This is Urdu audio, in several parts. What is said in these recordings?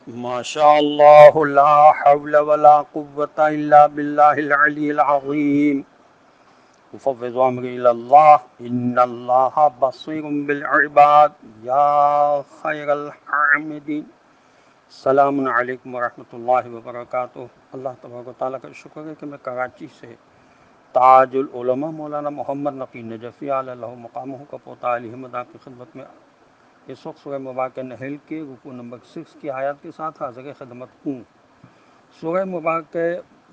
ماشاء اللہ لا حول ولا قوة الا باللہ العلی العظیم افوض امری الی اللہ ان اللہ بصیر بالعباد یا خیر الحامدین۔ السلام علیکم ورحمۃ اللہ وبرکاتہ۔ اللہ تبارک و تعالیٰ کا شکر ہے کہ میں کراچی سے تاج العلماء مولانا محمد نقی نجفی علیہ اللہ مقامہ کا پوتا علی احمد آپ کی خدمت میں اس وقت سورہ مبارکہ نحل کے رکوع نمبر 6 کی آیات کے ساتھ حاضر خدمت ہوں۔ سورہ مبارکہ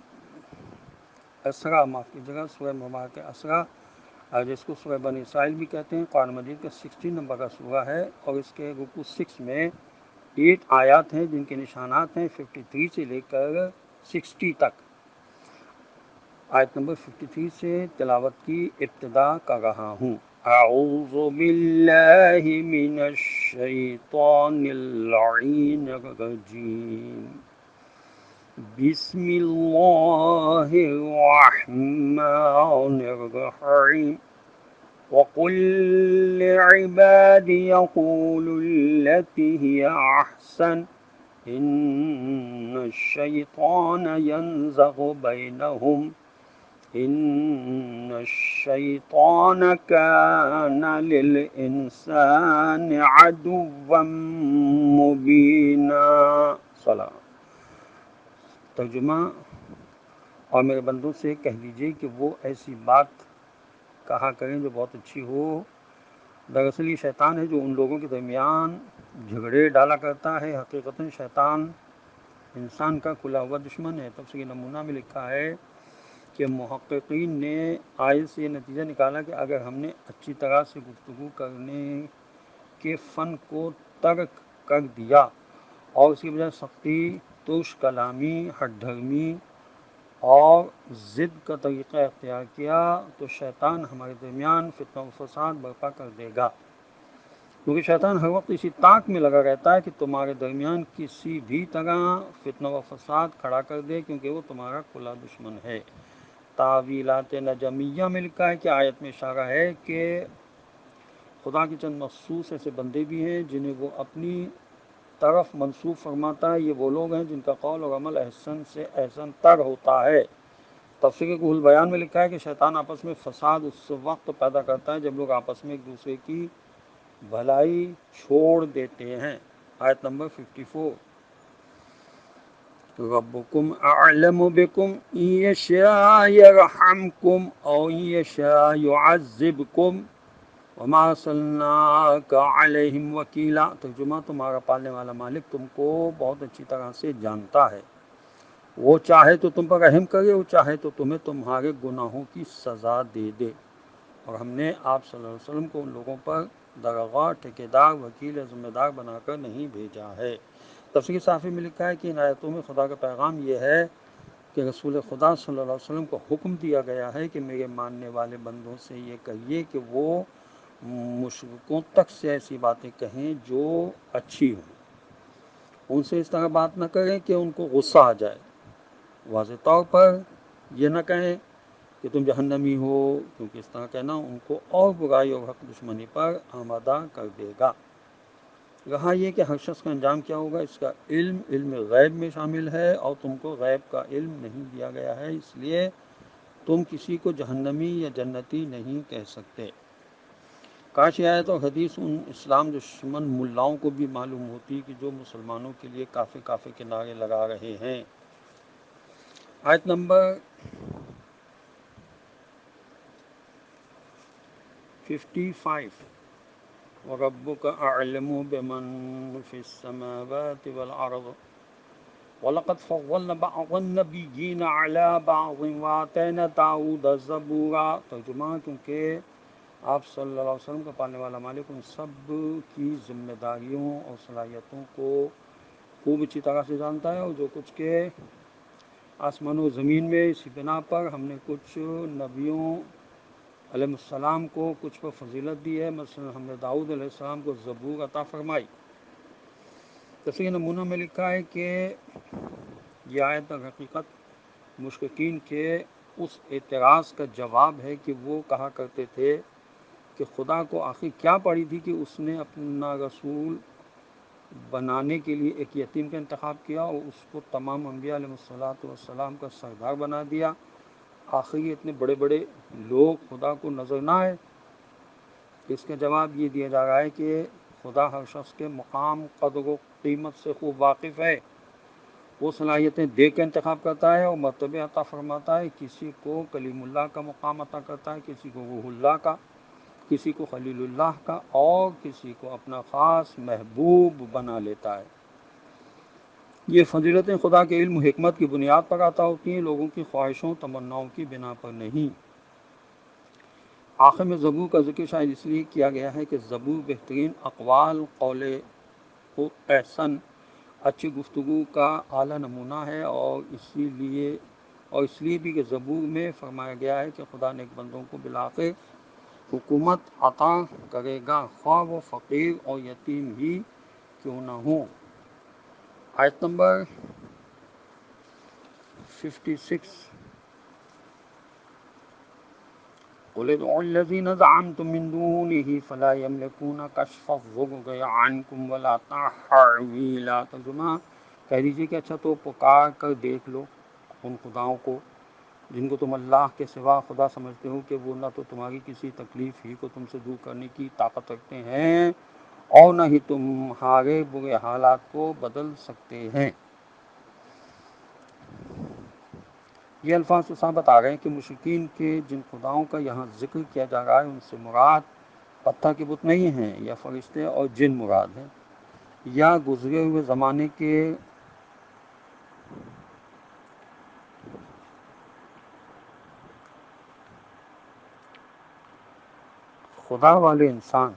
اسراء معاف کیجیے گا سورہ مبارکہ اسراء جس کو سورہ بنی اسرائیل بھی کہتے ہیں، قرآن مجید کا 16 نمبر کا سورہ ہے، اور اس کے رکوع 6 میں 8 آیات ہیں جن کے نشانات ہیں 53 سے لے کر 60 تک۔ آیت نمبر 53 سے تلاوت کی ابتدا کر رہا ہوں۔ اعوذ باللہ من الشیطان اللعین الرجیم، بسم اللہ الرحمن الرحیم، وقل لعبادی یقولوا التی ہی احسن ان الشیطان ینزغ بینہم ان الشیطان کان للانسان عدوا مبینا۔ سلام۔ ترجمہ: اور میرے بندوں سے کہہ دیجئے کہ وہ ایسی بات کہا کریں جو بہت اچھی ہو۔ دراصل یہ شیطان ہے جو ان لوگوں کے درمیان جھگڑے ڈالا کرتا ہے۔ حقیقتاً شیطان انسان کا کھلا ہوا دشمن ہے۔ تفسیر نمونہ میں لکھا ہے کہ محققین نے آیت سے یہ نتیجہ نکالا کہ اگر ہم نے اچھی طرح سے گفتگو کرنے کے فن کو ترک کر دیا اور اس کی بجائے سختی، ترش کلامی، ہٹ دھرمی اور ضد کا طریقہ اختیار کیا تو شیطان ہمارے درمیان فتنہ و فساد برپا کر دے گا، کیونکہ شیطان ہر وقت اسی طاق میں لگا رہتا ہے کہ تمہارے درمیان کسی بھی طرح فتنہ و فساد کھڑا کر دے، کیونکہ وہ تمہارا کھلا دشمن ہے۔ تعویلات نجمیہ میں لکھا ہے کہ آیت میں اشارہ ہے کہ خدا کے چند مخصوص ایسے بندے بھی ہیں جنہیں وہ اپنی طرف منسوب فرماتا ہے۔ یہ وہ لوگ ہیں جن کا قول اور عمل احسن سے احسن تر ہوتا ہے۔ تفسیر روح البیان میں لکھا ہے کہ شیطان آپس میں فساد اس وقت پیدا کرتا ہے جب لوگ آپس میں ایک دوسرے کی بھلائی چھوڑ دیتے ہیں۔ آیت نمبر 54، ربکم اعلم بکم ان یشاء یرحمکم او ان یشاء یعذبکم وما ارسلناک علیہم وکیلا۔ ترجمہ: تمہارا پالنے والا مالک تم کو بہت اچھی طرح سے جانتا ہے، وہ چاہے تو تم پر رحم کرے، وہ چاہے تو تمہیں تمہارے گناہوں کی سزا دے دے، اور ہم نے آپ صلی اللہ علیہ وسلم کو ان لوگوں پر درغا، ٹھیکیدار، وکیل یا ذمہ دار بنا کر نہیں بھیجا ہے۔ تفسیر صافی میں لکھا ہے کہ ان آیتوں میں خدا کا پیغام یہ ہے کہ رسول خدا صلی اللہ علیہ وسلم کو حکم دیا گیا ہے کہ میرے ماننے والے بندوں سے یہ کہیے کہ وہ مشرکوں تک سے ایسی باتیں کہیں جو اچھی ہوں، ان سے اس طرح بات نہ کریں کہ ان کو غصہ آ جائے۔ واضح طور پر یہ نہ کہیں کہ تم جہنمی ہو، کیونکہ اس طرح کہنا ان کو اور برائی اور حق دشمنی پر آمادہ کر دے گا۔ رہا یہ کہ ہر شخص کا انجام کیا ہوگا، اس کا علم غیب میں شامل ہے، اور تم کو غیب کا علم نہیں دیا گیا ہے، اس لیے تم کسی کو جہنمی یا جنتی نہیں کہہ سکتے۔ کاش یہ آیت اور حدیث ان اسلام دشمن ملاؤں کو بھی معلوم ہوتی کہ جو مسلمانوں کے لیے کافر کافر کے نعرے لگا رہے ہیں۔ آیت نمبر 55، وَرَبُّكَ أَعْلَمُ بِمَن فِي السَّمَاوَاتِ وَالْأَرْضِ وَلَقَدْ فَضَّلْنَا بَعْضَ النَّبِيِّينَ عَلَىٰ بَعْضٍ وَآتَيْنَا دَاوُودَ زَبُورًا۔ ترجمہ: کیونکہ آپ صلی اللہ علیہ وسلم کا پالنے والا مالک ان سب کی ذمہ داریوں اور صلاحیتوں کو خوب اچھی طرح سے جانتا ہے، اور جو کچھ کے آسمان و زمین میں، اسی بنا پر ہم نے کچھ نبیوں علیہ السلام کو کچھ پر فضیلت دی ہے۔ مثلا ہم نے داؤد علیہ السلام کو زبور عطا فرمائی۔ تفسیر نمونہ میں لکھا ہے کہ یہ آیت در حقیقت مشرکین کے اس اعتراض کا جواب ہے کہ وہ کہا کرتے تھے کہ خدا کو آخر کیا پڑی تھی کہ اس نے اپنا رسول بنانے کے لیے ایک یتیم کا انتخاب کیا اور اس کو تمام انبیاء علیہ الصلوۃ والسلام کا سردار بنا دیا. آخر یہ اتنے بڑے بڑے لوگ خدا کو نظر نہ آئے. اس کا جواب یہ دیا جا رہا ہے کہ خدا ہر شخص کے مقام، قدر و قیمت سے خوب واقف ہے. وہ صلاحیتیں دے کے انتخاب کرتا ہے اور مرتبے عطا فرماتا ہے. کسی کو کلیم اللہ کا مقام عطا کرتا ہے، کسی کو روح اللہ کا، کسی کو خلیل اللہ کا، اور کسی کو اپنا خاص محبوب بنا لیتا ہے. یہ فضیلتیں خدا کے علم و حکمت کی بنیاد پر عطا ہوتی ہیں، لوگوں کی خواہشوں تمناؤں کی بنا پر نہیں. آخر میں زبور کا ذکر شاید اس لیے کیا گیا ہے کہ زبور بہترین اقوال، قول احسن، اچھی گفتگو کا اعلیٰ نمونہ ہے، اور اس لیے بھی کہ زبور میں فرمایا گیا ہے کہ خدا نیک بندوں کو بالآخر حکومت عطا کرے گا، خواہ وہ فقیر اور یتیم ہی کیوں نہ ہوں. آیت نمبر 56. قل ادعوا الذين زعمتم من دونه فلا يملكون كشف الضر عنكم ولا تحویلا. ترجمہ کہہ دیجیے کہ اچھا تو پکار کر دیکھ لو ان خداؤں کو جن کو تم اللہ کے سوا خدا سمجھتے ہو کہ وہ نہ تو تمہاری کسی تکلیف ہی کو تم سے دور کرنے کی طاقت رکھتے ہیں اور نہ ہی تمہارے برے حالات کو بدل سکتے ہیں. یہ الفاظ تو صاحب بتا رہے ہیں کہ مشرکین کے جن خداؤں کا یہاں ذکر کیا جا رہا ہے ان سے مراد پتھر کے بت نہیں ہیں، یا فرشتے اور جن مراد ہیں، یا گزرے ہوئے زمانے کے خدا والے انسان.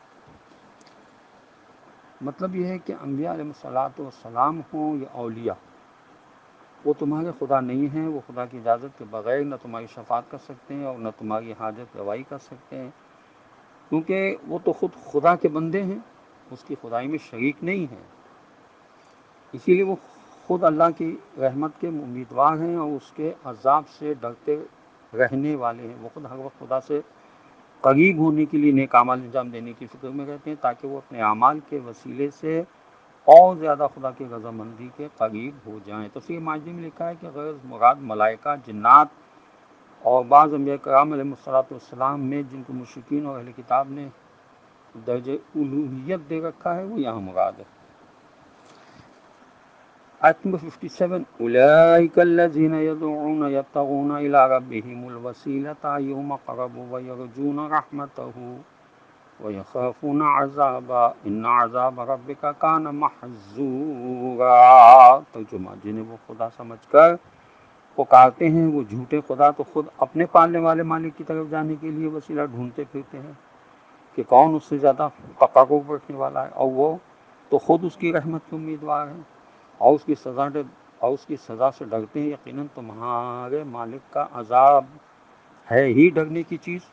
مطلب یہ ہے کہ انبیاء علیہ الصلوۃ والسلام ہوں یا اولیاء، وہ تمہارے خدا نہیں ہیں. وہ خدا کی اجازت کے بغیر نہ تمہاری شفاعت کر سکتے ہیں اور نہ تمہاری حاجت روائی کر سکتے ہیں، کیونکہ وہ تو خود خدا کے بندے ہیں، اس کی خدائی میں شریک نہیں ہیں. اسی لیے وہ خود اللہ کی رحمت کے امیدوار ہیں اور اس کے عذاب سے ڈرتے رہنے والے ہیں. وہ خود ہر وقت خدا سے قریب ہونے کے لیے نیک اعمال انجام دینے کی فکر میں رہتے ہیں تاکہ وہ اپنے اعمال کے وسیلے سے اور زیادہ خدا کی رضامندی کے قریب ہو جائیں. تفسیر ماجدی میں لکھا ہے کہ غرض مراد ملائکہ، جنات اور بعض انبیاء کرام علیہ الصلوۃ والسلام میں جن کو مشرکین اور اہل کتاب نے درجہ الوہیت دے رکھا ہے وہ یہاں مراد ہے. آیت نمبر 57. اولئک الذین یدعون یبتغون الی ربہم الوسیلۃ ایہم اقرب ویرجون رحمتہ وَيَخَافُونَ عَذَابَ إِنَّ عَذَابَ رَبِّكَ كَانَ مَحْذُورًا. ترجمہ جنہیں وہ خدا سمجھ کر پکارتے ہیں وہ جھوٹے خدا تو خود اپنے پالنے والے مالک کی طرف جانے کے لیے وسیلہ ڈھونڈتے پھرتے ہیں کہ کون اس سے زیادہ تقرب رکھنے والا ہے، اور وہ تو خود اس کی رحمت کے امیدوار ہیں اور اس کی سزا سے ڈرتے ہیں. یقیناً تمہارے مالک کا عذاب ہے ہی ڈرنے کی چیز.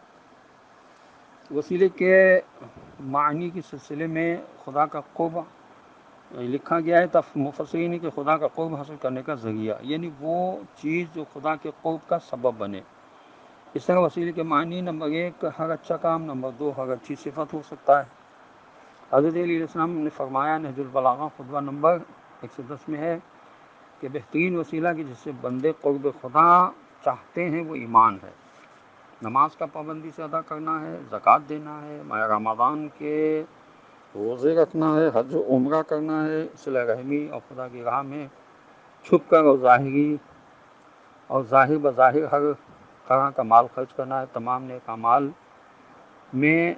وسیلے کے معنی کے سلسلے میں خدا کا قرب لکھا گیا ہے مفسرین کہ خدا کا قرب حاصل کرنے کا ذریعہ، یعنی وہ چیز جو خدا کے قرب کا سبب بنے. اس طرح وسیلے کے معنی نمبر 1 ہر اچھا کام، نمبر 2 ہر اچھی صفت ہو سکتا ہے. حضرت علی علیہ السلام نے فرمایا، نہج البلاغہ خطبہ نمبر 110 میں ہے کہ بہترین وسیلہ کہ جس سے بندے قرب خدا چاہتے ہیں وہ ایمان ہے. نماز کا پابندی سے ادا کرنا ہے، زکوٰۃ دینا ہے، ماہ رمضان کے روزے رکھنا ہے، حج و عمرہ کرنا ہے، صلہ رحمی اور خدا کی راہ میں چھپ کر اور ظاہر بظاہر ہر طرح کا مال خرچ کرنا ہے. تمام نیک اعمال میں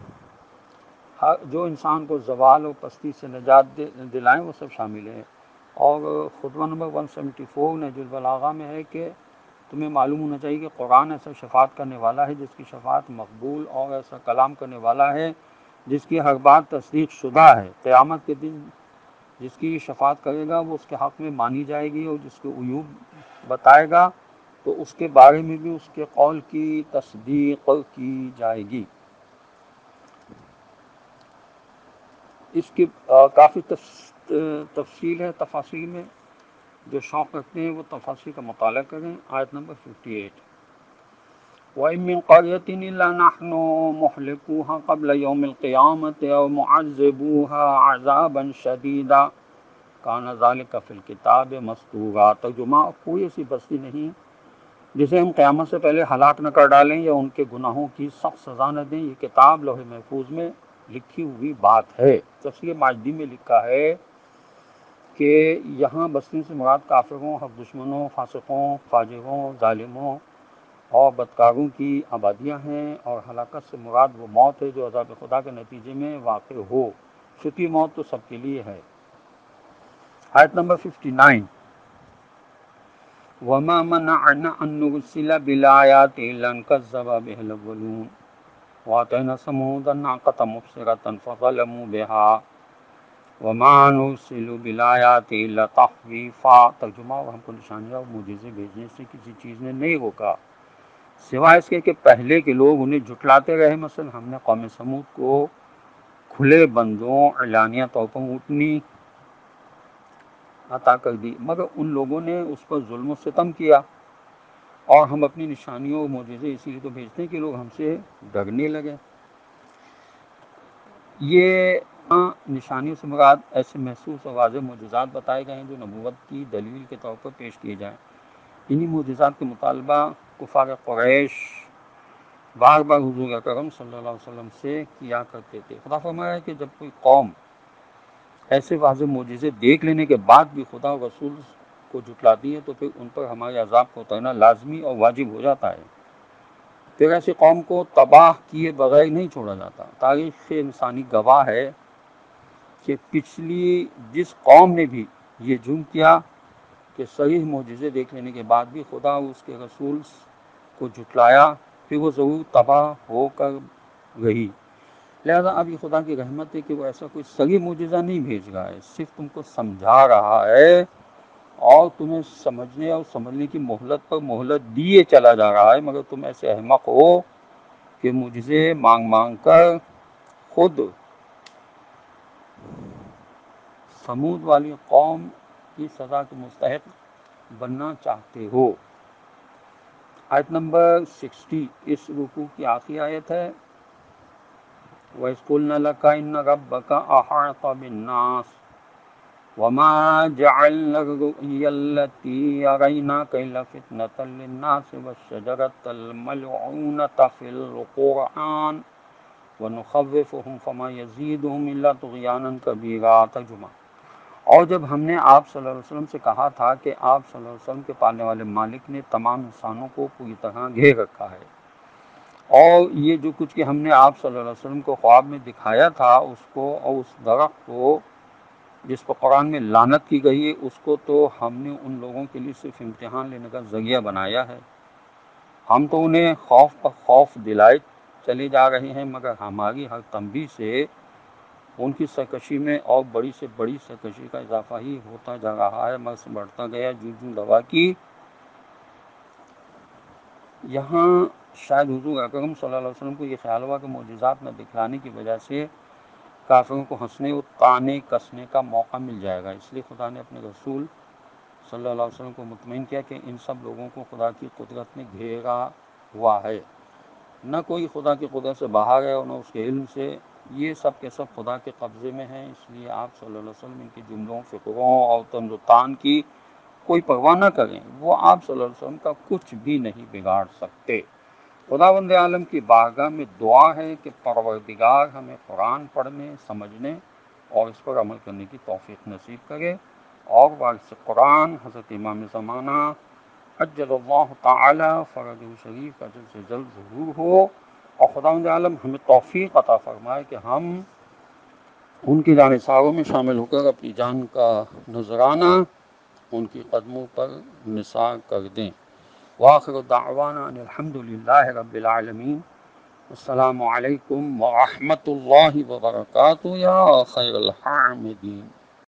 جو انسان کو زوال و پستی سے نجات دلائیں وہ سب شامل ہیں. اور خطبہ نمبر 174 نہج البلاغہ میں ہے کہ تمہیں معلوم ہونا چاہیے کہ قرآن ایسا شفاعت کرنے والا ہے جس کی شفاعت مقبول، اور ایسا کلام کرنے والا ہے جس کی ہر بات تصدیق شدہ ہے. قیامت کے دن جس کی شفاعت کرے گا وہ اس کے حق میں مانی جائے گی، اور جس کے عیوب بتائے گا تو اس کے بارے میں بھی اس کے قول کی تصدیق کی جائے گی. اس کی کافی تفصیل ہے. تفاصیل میں جو شوق رکھتے ہیں وہ تفاصیل کا مطالعہ کریں. آیت نمبر 58. وَإِن مِّن قَرْيَةٍ إِلَّا نَحْنُ مُهْلِكُوهَا قَبْلَ يَوْمِ الْقِيَامَةِ أَوْ مُعَذِّبُوهَا عَذَابًا شَدِيدًا كَانَ ذَلِكَ فِي الْكِتَابِ مَسْطُورًا۔ ترجمہ: کوئی ایسی بستی نہیں جسے ہم قیامت سے پہلے ہلاک نہ کر ڈالیں یا ان کے گناہوں کی سخت سزا نہ دیں، یہ کتاب لوح محفوظ میں لکھی ہوئی بات ہے۔ تفسیر ماجدی میں لکھا ہے کہ یہاں بستیوں سے مراد کافروں، حق دشمنوں، فاسقوں، فاجروں، ظالموں اور بدکاروں کی آبادیاں ہیں، اور ہلاکت سے مراد وہ موت ہے جو عذاب خدا کے نتیجے میں واقع ہو۔ چھٹی موت تو سب کے لیے ہے۔ آیت نمبر 59، وَمَا مَنَعَنَا أَن نُرْسِلَ بِالْآيَاتِ إِلَّا أَن كَذَّبَ بِهَا الْأَوَّلُونَ وَآتَيْنَا ثَمُودَ النَّاقَةَ مُبْصِرَةً فَظَلَمُوا بِهَا وَمَا نُرْسِلُ بِالْآيَاتِ إِلَّا تَخْوِيفًا۔ ترجمہ: اور ہم کو نشانیاں اور معجزے بھیجنے سے کسی چیز نے نہیں روکا سوائے اس کے کہ پہلے کے لوگ انہیں جھٹلاتے رہے۔ مثلا ہم نے قوم سمود کو کھلے بندوں اعلانیہ طور پر اونٹنی عطا کر دی، مگر ان لوگوں نے اس پر ظلم و ستم کیا، اور ہم اپنی نشانیوں اور معجزے اسی لیے تو بھیجتے ہیں کہ لوگ ہم سے ڈرنے لگے۔ یہ نشانیوں سے مراد ایسے محسوس اور واضح معجزات بتائے گئے ہیں جو نبوت کی دلیل کے طور پر پیش کیے جائیں۔ انہی معجزات کے مطالبہ کفار قریش بار بار حضور اکرم صلی اللہ علیہ وسلم سے کیا کرتے تھے۔ خدا فرمایا ہے کہ جب کوئی قوم ایسے واضح معجزے دیکھ لینے کے بعد بھی خدا و رسول کو جھٹلاتی ہے تو پھر ان پر ہمارے عذاب کو اترنا لازمی اور واجب ہو جاتا ہے۔ پھر ایسی قوم کو تباہ کیے بغیر نہیں چھوڑا جاتا۔ تاریخ انسانی گواہ ہے کہ پچھلی جس قوم نے بھی یہ جرم کیا کہ صحیح معجزے دیکھ لینے کے بعد بھی خدا اور اس کے رسول کو جھٹلایا، پھر وہ ضرور تباہ ہو کر رہی۔ لہذا اب یہ خدا کی رحمت ہے کہ وہ ایسا کوئی صحیح معجزہ نہیں بھیج رہا ہے، صرف تم کو سمجھا رہا ہے اور تمہیں سمجھنے اور سمجھنے کی مہلت پر مہلت دیے چلا جا رہا ہے، مگر تم ایسے احمق ہو کہ معجزے مانگ مانگ کر خود سمود والی قوم کی سزا کے مستحق بننا چاہتے ہو۔ آیت نمبر 60 اس رکوع کی آخری آیت ہے۔ وَإِذْ قُلْنَا لَكَ إِنَّ رَبَّكَ أَحَاطَ بِالنَّاسِ وَمَا جَعَلْنَا الرُّؤْيَا الَّتِي أَرَيْنَاكَ إِلَّا فِتْنَةً لِلنَّاسِ وَالشَّجَرَةَ الْمَلْعُونَةَ فِي الْقُرْآنِ وَنُخَوِّفُهُمْ فَمَا يَزِيدُهُمْ إِلَّا طُغْيَانًا كَبِيرًا۔ ترجمہ: اور جب ہم نے آپ صلی اللہ علیہ وسلم سے کہا تھا کہ آپ صلی اللہ علیہ وسلم کے پالنے والے مالک نے تمام انسانوں کو پوری طرح گھیر رکھا ہے، اور یہ جو کچھ کہ ہم نے آپ صلی اللہ علیہ وسلم کو خواب میں دکھایا تھا اس کو، اور اس درخت کو جس پر قرآن میں لعنت کی گئی ہے، اس کو تو ہم نے ان لوگوں کے لیے صرف امتحان لینے کا ذریعہ بنایا ہے۔ ہم تو انہیں خوف پر خوف دلائے چلے جا رہے ہیں، مگر ہماری ہر تنبیہ سے ان کی سرکشی میں اور بڑی سے بڑی سرکشی کا اضافہ ہی ہوتا جا رہا ہے، مرض بڑھتا گیا جوں دوا کی۔ یہاں شاید حضور اکرم صلی اللہ علیہ وسلم کو یہ خیال ہوا کہ معجزات نہ دکھلانے کی وجہ سے کافروں کو ہنسنے اور طعنے کسنے کا موقع مل جائے گا، اس لیے خدا نے اپنے رسول صلی اللہ علیہ وسلم کو مطمئن کیا کہ ان سب لوگوں کو خدا کی قدرت نے گھیرا ہوا ہے، نہ کوئی خدا کی قدرت سے باہر ہے اور نہ اس کے علم سے، یہ سب کے سب خدا کے قبضے میں ہیں۔ اس لیے آپ صلی اللہ علیہ وسلم ان کی جملوں، فکروں اور طنز و طعن کی کوئی پرواہ نہ کریں، وہ آپ صلی اللہ علیہ وسلم کا کچھ بھی نہیں بگاڑ سکتے۔ خداوند عالم کی بارگاہ میں دعا ہے کہ پروردگار ہمیں قرآن پڑھنے، سمجھنے اور اس پر عمل کرنے کی توفیق نصیب کرے، اور وارث قرآن حضرت امام زمانہ عجل اللہ تعالی فرجہ شریف کا جلد سے جلد ظہور ہو، اور خداوند عالم ہمیں توفیق عطا فرمائے کہ ہم ان کی جانثاروں میں شامل ہو کر اپنی جان کا نذرانہ ان کی قدموں پر نثار کر دیں۔ وآخر دعوانا ان الحمد للہ رب العالمین۔ السلام علیکم ورحمۃ اللہ وبرکاتہ یا خیر الحامدین۔